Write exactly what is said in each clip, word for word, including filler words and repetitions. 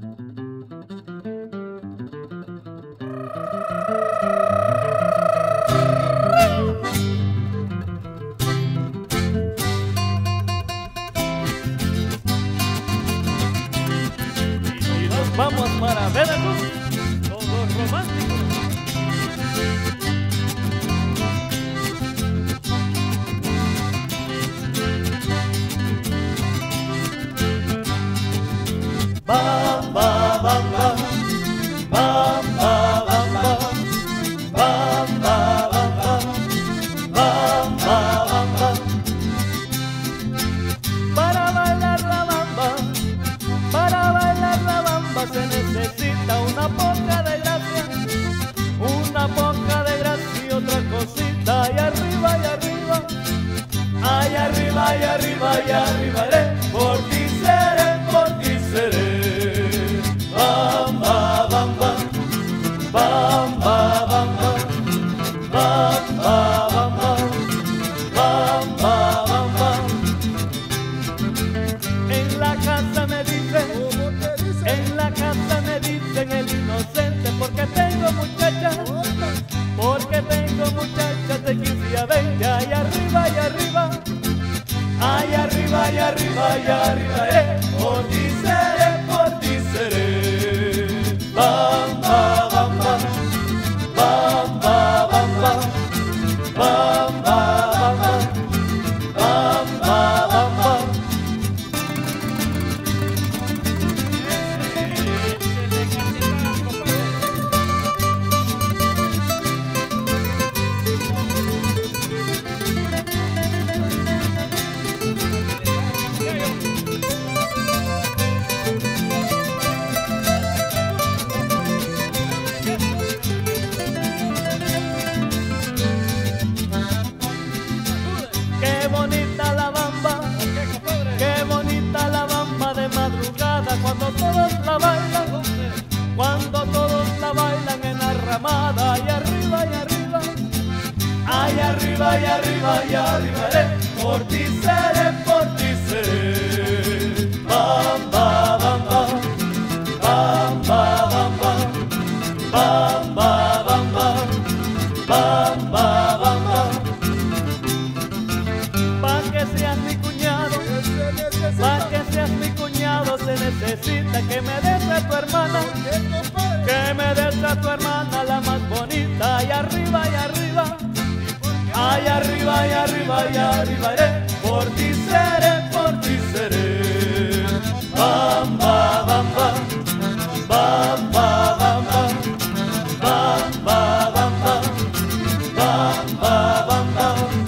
Y nos vamos para Veracruz, todos románticos. Bam, bam, bam, bam, bam, bam, bam, bam, bam, bam, bam, bam. Para bailar la bamba, para bailar la bamba se necesita una poca de gracia, una poca de gracia y otra cosita, y arriba, y arriba, ay arriba, y arriba, y arriba, eh, por ti seré, por ti seré. Bam, bam, bam, bam, bam, bam, bam, bam, bam, bam, bam, bam. En la casa me dicen, en la casa me dicen el inocente, porque tengo muchachas, porque tengo muchachas de quince a veinte, ay arriba, y arriba, ay arriba, y arriba, y arriba, eh, por ti seré, por ti seré. Bam, bam, bam, bam, bam, bam, bam, bam, bam, bam, bam, bam, bam, bam. Qué bonita la bamba, qué bonita la bamba de madrugada, cuando todos la bailan, cuando todos la bailan en la ramada, y arriba, y arriba, ay arriba, y arriba, y arriba, eh, por ti seré, por ti seré. Bam, bam, bam, bam, bam, bam, bam, bam, bam, bam, bam, bam, bam, bam. Pa' que seas mi cuñado, pa' que seas mi cuñado se necesita que me des a tu hermana, que me des a tu hermana la más bonita, y arriba, y arriba, ay arriba, y arriba, y arriba, eh, por ti seré, por ti seré. Bam, bam, bam, bam, bam, bam, bam, bam, bam, bam, bam, bam, bam, bam.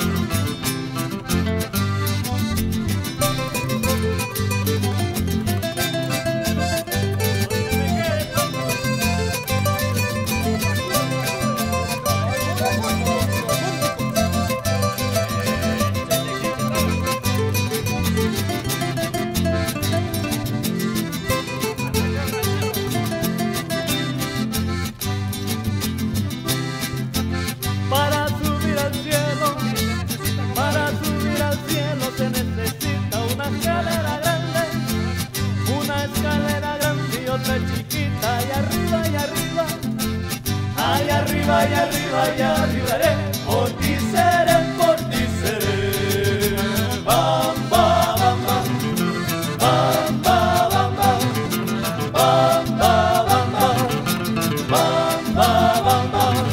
Para subir al cielo, para subir al cielo se necesita una escalera grande, una escalera grande y otra chiquita, y arriba, y arriba, ay arriba, y arriba, y arriba, eh, por ti seré, por ti seré. Bam, bam, bam, bam, bam, bam, bam, bam, bam, bam, bam, bam, bam.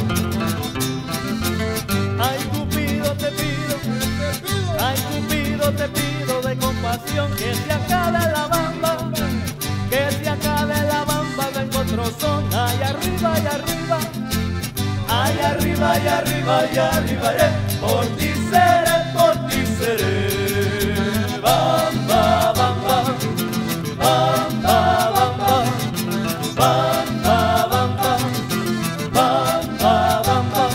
Ay Cupido te pido, ay Cupido te pido de compasión que se acabe la bamba, que se acabe la bamba, vengo otro son, ay arriba, y arriba, ay arriba, y arriba, y arriba, eh, por ti seré, por ti seré. Bam, bam, bam, bam, bam, bam, bam, bam, bam, bam, bam, bam, bam.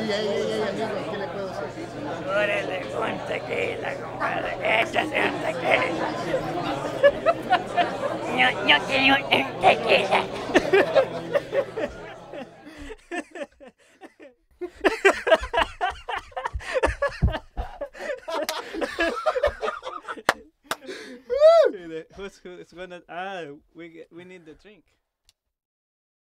ey, ey, ey, amigo, ¿qué le puedo decir? Órale, con tequila, compadre. Échase un tequila. No, no quiero un tequila. Who's, who's gonna? Ah, we get, we need the drink.